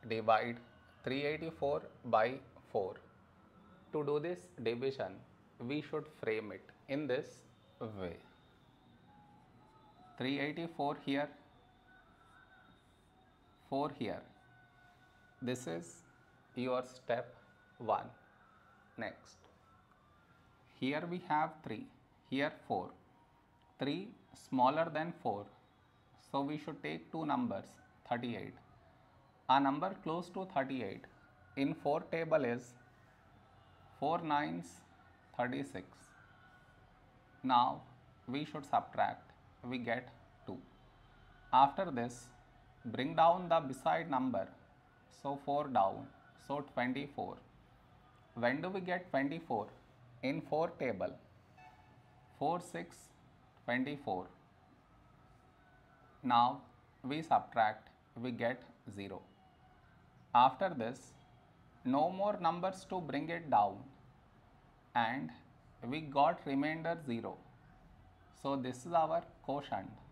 divide 384 by 4. To do this division, we should frame it in this way. 384 here, 4 here. This is your step 1. Next, here we have 3, here 4. 3 smaller than 4, so we should take two numbers, 38. A number close to 38 in 4 table is 4 9s 36. Now we should subtract, we get 2. After this, bring down the beside number, so 4 down, so 24. When do we get 24? In 4 table, 4 6 24. Now we subtract, we get 0. After this, no more numbers to bring it down, and we got remainder 0. So this is our quotient.